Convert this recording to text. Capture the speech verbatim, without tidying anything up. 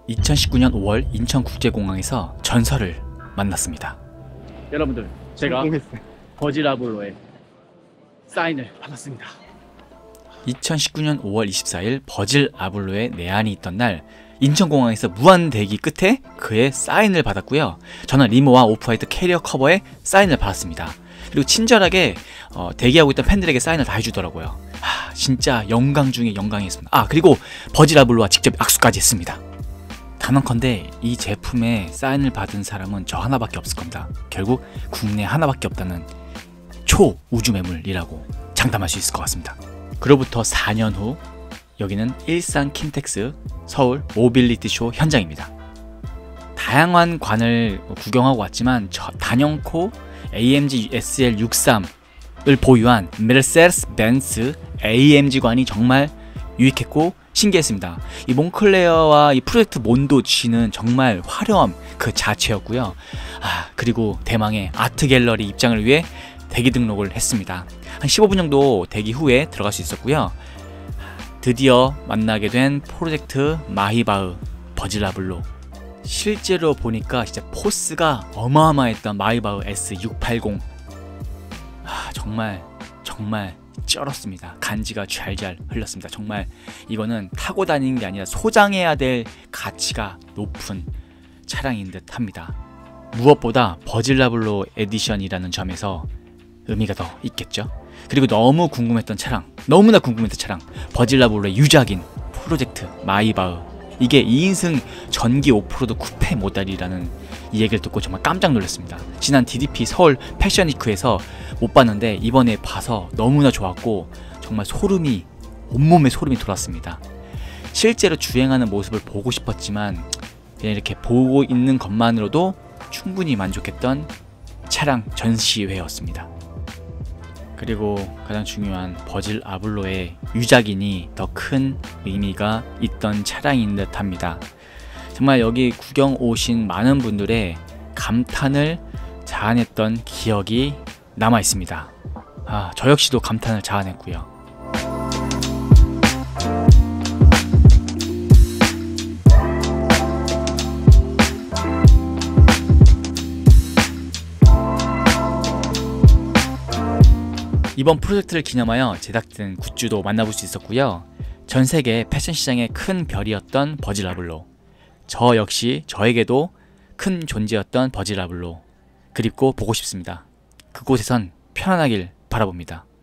이천십구 년 오월 인천국제공항에서 전설을 만났습니다. 여러분들, 제가 성공했어요. 버질아볼로의 사인을 받았습니다. 이천십구 년 오월 이십사일 버질 아볼로의 내한이 있던 날 인천공항에서 무한 대기 끝에 그의 사인을 받았고요. 저는 리모와 오프화이트 캐리어 커버에 사인을 받았습니다. 그리고 친절하게 어, 대기하고 있던 팬들에게 사인을 다 해주더라고요. 아, 진짜 영광 중에 영광이었습니다. 아, 그리고 버질 아볼로와 직접 악수까지 했습니다. 단언컨대 이 제품에 사인을 받은 사람은 저 하나밖에 없을 겁니다. 결국 국내 하나밖에 없다는 초우주 매물이라고 장담할 수 있을 것 같습니다. 그로부터 사 년 후 여기는 일산 킨텍스 서울 모빌리티 쇼 현장입니다. 다양한 관을 구경하고 왔지만 저 단연코 에이엠지 에스엘 육십삼을 보유한 메르세데스 벤츠 에이엠지 관이 정말 유익했고 신기했습니다. 이 몽클레어와 이 프로젝트 몬도 G는 정말 화려함 그 자체였고요. 아, 그리고 대망의 아트 갤러리 입장을 위해 대기 등록을 했습니다. 한 십오 분 정도 대기 후에 들어갈 수 있었고요. 드디어 만나게 된 프로젝트 마히바흐 버질 아볼로. 실제로 보니까 진짜 포스가 어마어마했던 마히바흐 에스 육백팔십. 아, 정말 정말 쩔었습니다. 간지가 잘잘 흘렀습니다. 정말 이거는 타고 다니는 게 아니라 소장해야 될 가치가 높은 차량인 듯 합니다. 무엇보다 버질 아볼로 에디션이라는 점에서 의미가 더 있겠죠. 그리고 너무 궁금했던 차량, 너무나 궁금했던 차량, 버질 아볼로의 유작인 프로젝트 마히바흐. 이게 이인승 전기 오프로드 쿠페 모델이라는 이 얘기를 듣고 정말 깜짝 놀랐습니다. 지난 디디피 서울 패션위크에서 못 봤는데 이번에 봐서 너무나 좋았고 정말 소름이, 온몸에 소름이 돋았습니다. 실제로 주행하는 모습을 보고 싶었지만 그냥 이렇게 보고 있는 것만으로도 충분히 만족했던 차량 전시회였습니다. 그리고 가장 중요한 버질 아볼로의 유작인이 더 큰 의미가 있던 차량인 듯 합니다. 정말 여기 구경 오신 많은 분들의 감탄을 자아냈던 기억이 남아 있습니다. 아, 저 역시도 감탄을 자아냈고요. 이번 프로젝트를 기념하여 제작된 굿즈도 만나볼 수 있었고요. 전세계 패션 시장의 큰 별이었던 버질 아볼로, 저 역시 저에게도 큰 존재였던 버질 아볼로, 그립고 보고 싶습니다. 그곳에선 편안하길 바라봅니다.